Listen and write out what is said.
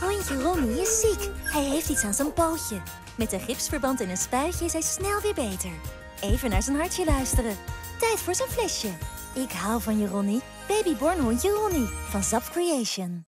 Hondje Ronnie is ziek. Hij heeft iets aan zijn pootje. Met een gipsverband en een spuitje is hij snel weer beter. Even naar zijn hartje luisteren. Tijd voor zijn flesje. Ik hou van je, Ronnie. Babyborn hondje Ronnie van Zap Creation.